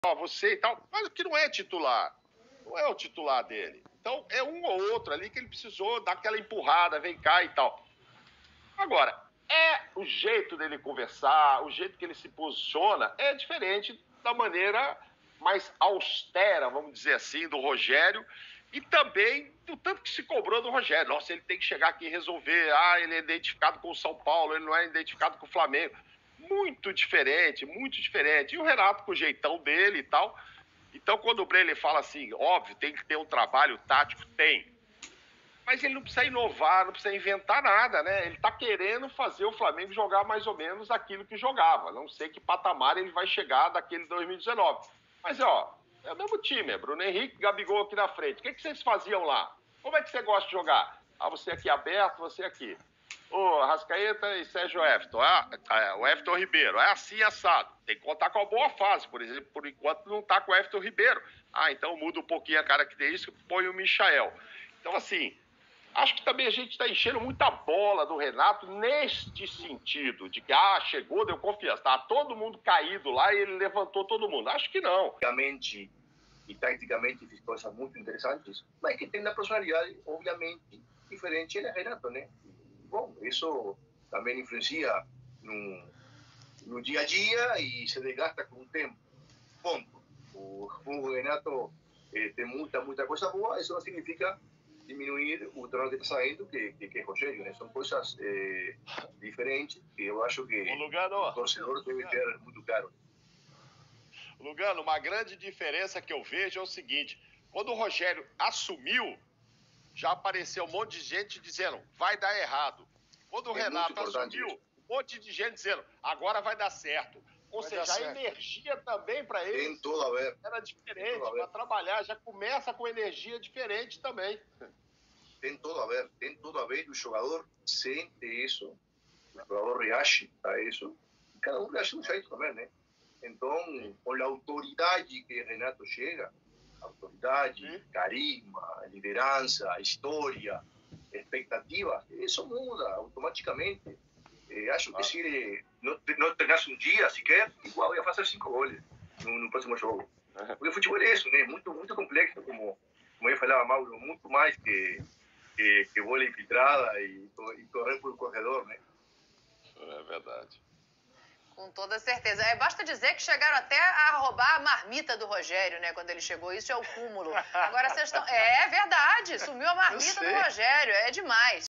ó, você e tal, mas que não é titular. Não é o titular dele. Então, é um ou outro ali que ele precisou dar aquela empurrada, vem cá e tal. Agora, o jeito dele conversar, o jeito que ele se posiciona é diferente da maneira mais austera, vamos dizer assim, do Rogério e também do tanto que se cobrou do Rogério. Nossa, ele tem que chegar aqui e resolver. Ah, ele é identificado com o São Paulo, ele não é identificado com o Flamengo. Muito diferente, muito diferente. E o Renato com o jeitão dele e tal. Então, quando o Breler fala assim, óbvio, tem que ter um trabalho tático, tem. Mas ele não precisa inovar, não precisa inventar nada, né? Ele tá querendo fazer o Flamengo jogar mais ou menos aquilo que jogava. Não sei que patamar ele vai chegar daquele 2019. Mas, ó, é o mesmo time, é Bruno Henrique, Gabigol aqui na frente. O que vocês faziam lá? Como é que você gosta de jogar? Ah, você aqui aberto, você aqui. Ô, Arrascaeta e Sérgio Everton. O Everton Ribeiro. É assim, assado. Tem que contar com a boa fase. Por exemplo, por enquanto não tá com o Everton Ribeiro. Ah, então muda um pouquinho a característica, põe o Michael. Então, assim, acho que também a gente está enchendo muita bola do Renato neste sentido, de que, chegou, deu confiança. Tá todo mundo caído lá e ele levantou todo mundo. Acho que não. Obviamente e taticamente fez coisas muito interessantes, mas que tem uma personalidade, obviamente, diferente ele é Renato, né? Bom, isso também influencia no dia a dia e se desgasta com o tempo. Ponto. O Renato tem muita coisa boa, isso não significa diminuir o treinador que está saindo, que é Rogério, né? São coisas diferentes que eu acho que o torcedor deve ter muito claro. Lugano, uma grande diferença que eu vejo é o seguinte: quando o Rogério assumiu, já apareceu um monte de gente dizendo vai dar errado. Quando o Renato assumiu, um monte de gente dizendo agora vai dar certo. Ou seja, a energia também para ele tem tudo a ver. Era diferente para trabalhar, já começa com energia diferente também. Tem tudo a ver, o jogador sente isso, o jogador reage a isso, e cada um reage de um jeito também, né? Então, com a autoridade que Renato chega, autoridade, carisma, liderança, história, expectativas, isso muda automaticamente. Acho que se ele não treinasse um dia sequer, igual ia fazer 5 gols no próximo jogo. Porque o futebol é isso, né? Muito complexo, como eu falava, Mauro, muito mais que bola infiltrada e correr por corredor, né? É verdade. Com toda certeza. Basta dizer que chegaram até a roubar a marmita do Rogério, né? Quando ele chegou. Isso é o cúmulo. Agora vocês estão... É verdade. Sumiu a marmita do Rogério. É demais.